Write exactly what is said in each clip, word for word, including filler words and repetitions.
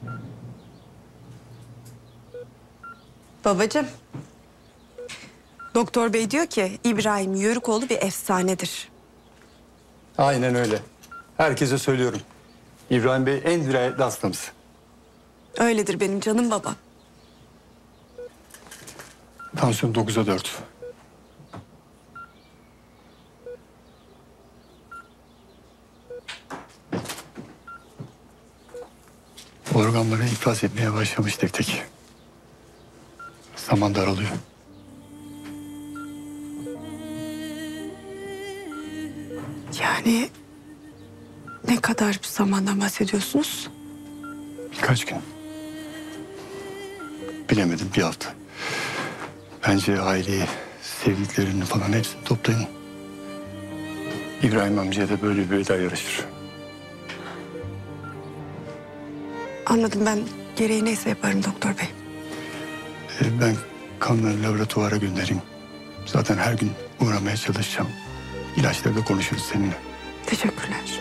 Babacığım. Doktor bey diyor ki İbrahim Yörükoğlu bir efsanedir. Aynen öyle. Herkese söylüyorum. İbrahim Bey en dirayetli hastamız. Öyledir benim canım babam. Tansiyon dokuza dört. Organları iflas etmeye başlamış tek tek. Zaman daralıyor. Yani ne kadar bir zamandan bahsediyorsunuz? Birkaç gün. Bilemedim, bir hafta. Bence aileyi, sevdiklerini falan hepsini toplayın. İbrahim amcaya da böyle bir veda yaraşır. Anladım, ben gereği neyse yaparım doktor bey. Ee, Ben kanları laboratuvara göndereyim. Zaten her gün uğramaya çalışacağım. İlaçları da konuşuruz seninle. Teşekkürler.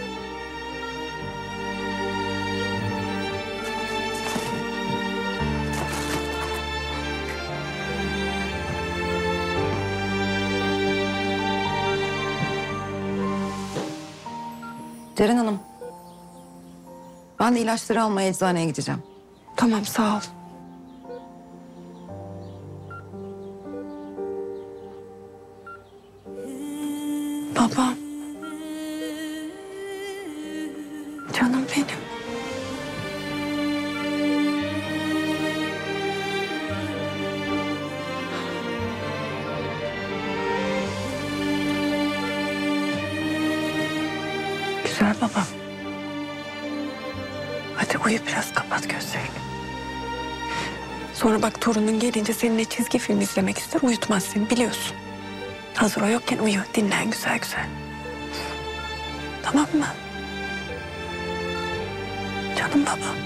Ceren Hanım, ben de ilaçları almaya eczaneye gideceğim. Tamam, sağ ol. Babam. Canım benim. Güzel babam. Hadi uyu biraz, kapat gözlerini. Sonra bak torunun gelince seninle çizgi film izlemek ister, uyutmaz seni biliyorsun. Hazır o yokken uyu, dinlen güzel güzel. Tamam mı? Canım babam.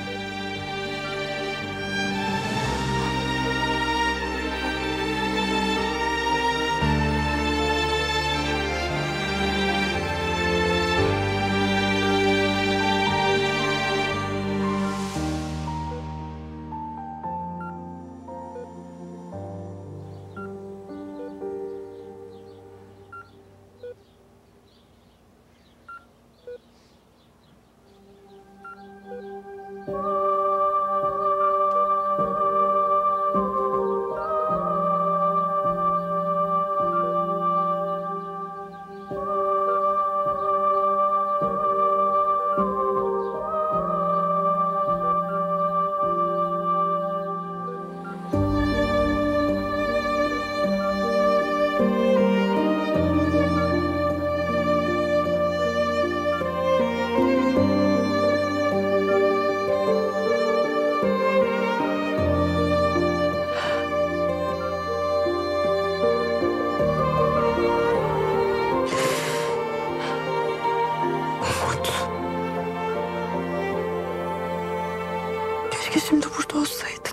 Keşke şimdi burada olsaydın.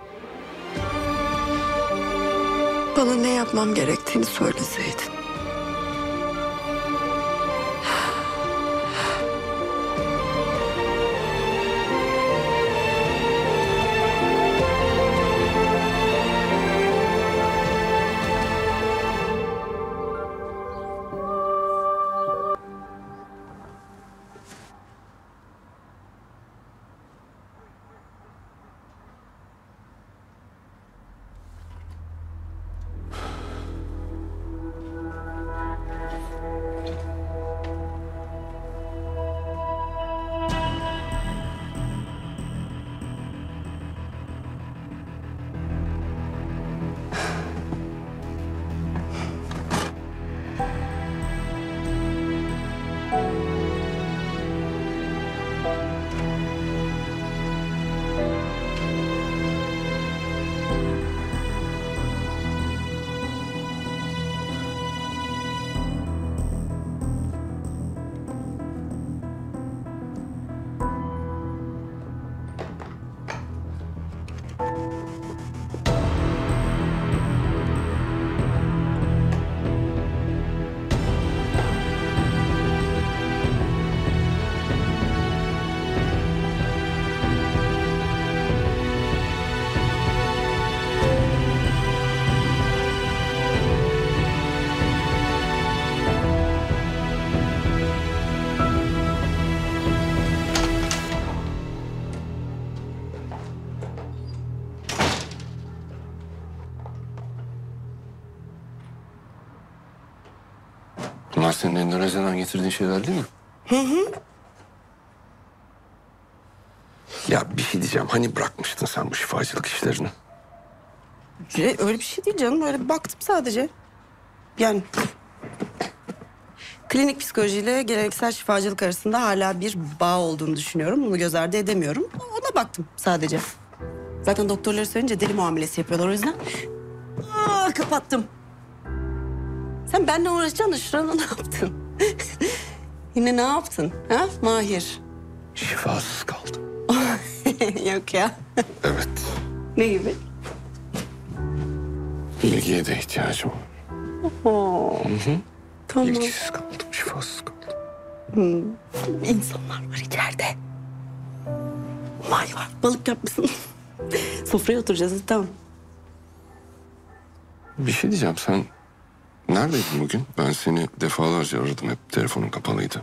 Bana ne yapmam gerektiğini söyleseydin. Bunlar senin Endonezya'dan getirdiğin şeyler değil mi? Hı hı. Ya bir şey diyeceğim. Hani bırakmıştın sen bu şifacılık işlerini? Öyle, öyle bir şey değil canım. Öyle bir baktım sadece. Yani klinik psikolojiyle geleneksel şifacılık arasında hala bir bağ olduğunu düşünüyorum. Bunu göz ardı edemiyorum. Ona baktım sadece. Zaten doktorları söyleyince deli muamelesi yapıyorlar o yüzden. Aa, kapattım. Sen benimle uğraşacaksın da şurana ne yaptın? Yine ne yaptın? Ha Mahir? Şifasız kaldım. Yok ya. Evet. Ne gibi? Bilgiye de ihtiyacım var. Oo. Tamam. Bilgisiz kaldım, şifasız kaldım. İnsanlar var içeride. Vay var. Balık yapmışsın. Sofraya oturacağız. Tamam. Bir şey diyeceğim. Sen neredeydin bugün? Ben seni defalarca aradım. Hep telefonun kapalıydı.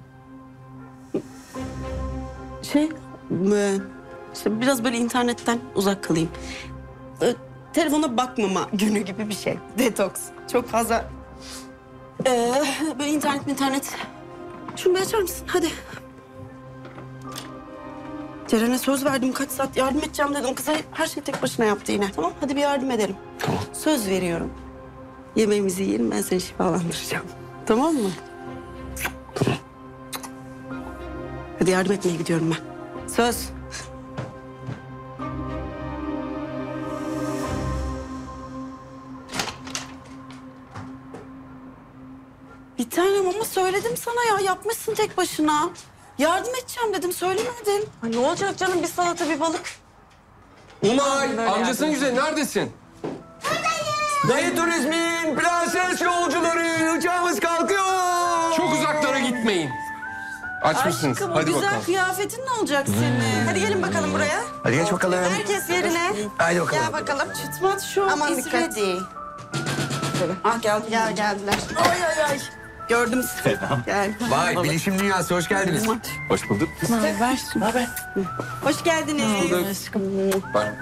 Şey, e, işte biraz böyle internetten uzak kalayım. E, telefona bakmama günü gibi bir şey. Detoks. Çok fazla. E, böyle internet internet. Şunu bir açar mısın? Hadi. Ceren'e söz verdim. Kaç saat yardım edeceğim dedim. Kıza her şeyi tek başına yaptı yine. Tamam, hadi bir yardım edelim. Tamam. Söz veriyorum. Yemeğimizi yiyelim, ben seni şifalandıracağım. Tamam mı? Tamam. Hadi yardım etmeye gidiyorum ben. Söz. Bir tanem ama söyledim sana ya. Yapmışsın tek başına. Yardım edeceğim dedim, söylemedin. Ay ne olacak canım, bir salata bir balık. Umay, amcasının güzeli neredesin? Dayı Turizm'in prenses yolcuları, uçağımız kalkıyor. Çok uzaklara gitmeyin. Aç mısınız? Aşkım, o Hadi güzel bakalım. kıyafetin ne olacak senin? Hadi gelin bakalım buraya. Hadi geç bakalım. Herkes yerine. Hadi bakalım. Gel bakalım. Çıtmat şu Aman is dikkat. ready. Ah geldi. Gel geldiler. Ay ay ay. Gördüm sizi. Gel. Vay, bilişim dünyası, hoş geldiniz. Hoş bulduk. Hoş geldiniz. Ben...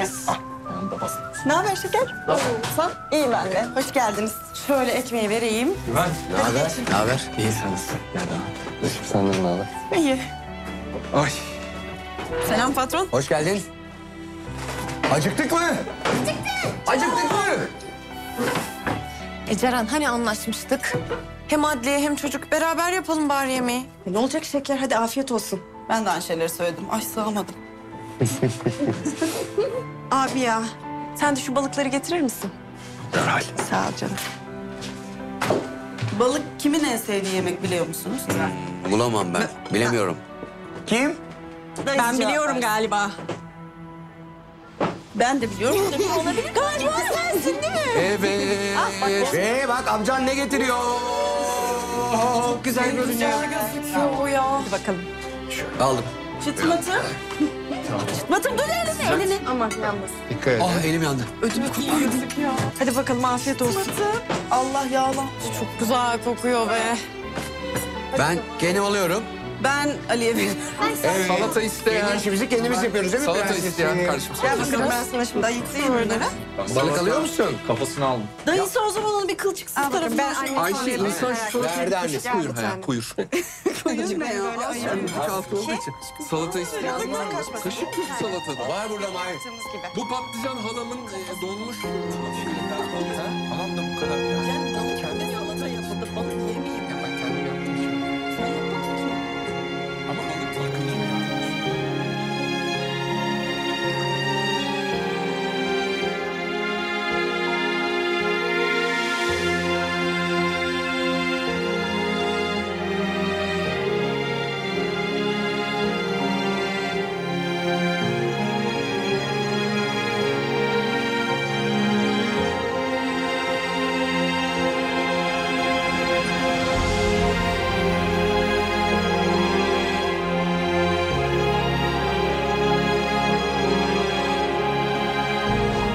Ne haber şeker? Sen? İyi ben de. Hoş geldiniz. Şöyle ekmeği vereyim. Ne haber? Ne haber? İyi sensin. Neşim senden ne haber? İyi. Ay, Selam patron. hoş geldin. Acıktık mı? Acıktık. Acıktık mı? E Ceren hani anlaşmıştık? Hem adliye hem çocuk beraber yapalım bari yemeği. E, ne olacak şeker? Hadi afiyet olsun. Ben de aynı şeyleri söyledim. Ay sığamadım. Abi ya. Sen de şu balıkları getirir misin? Derhal. Sağ ol canım. Balık kimin en sevdiği yemek biliyor musunuz? Bulamam ben. Bilemiyorum. Kim? Ben biliyorum galiba. Ben de biliyorum. Olabilir galiba sensin değil mi? Evet. Ve bak amcan ne getiriyor? Çok güzel görünüyor. Hadi bakalım. Aldım. Çıtmatım. Çıtmatım dur elini elini. Aman yalnız. Dikkat et. Ah elim yandı. Ödümü kopardım. Hadi bakalım afiyet olsun. Çıtmatım. Allah yağlan. Çok güzel kokuyor be. Ben kendim alıyorum. Ben Ali'ye veriyorum. Salata isteyen. Kendi işimizi kendimiz yapıyoruz değil mi? Salata prensesim? isteyen karşım. Gel bakalım ben sana şimdi ayıklayayım bunları. Balık alıyor musun? Dayısı o zaman onu bir kılçıksız tarafından. Ben Ayşe insan şu salatayı Nerede bir annesi? kaşık buyur. He, buyur. koyuyor ne ya? Müzik altı olduğu için. Salata isteyen kaşık salata. Var burada Mahir. Bu patlıcan halamın e, donmuş şeyinden. Tamam da bu kadar ya. Kendi salata yapıldı. Balık yemeyeyim. Ya ben kendim yaptığım için. Sen yapmadın ki. Ama balık farkında mı?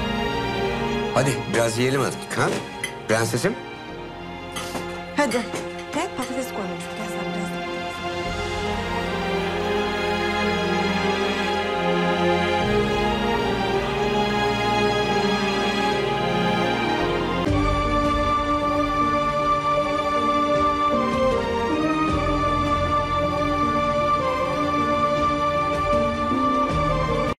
Hadi biraz yiyelim artık ha? Prensesim. Hadi.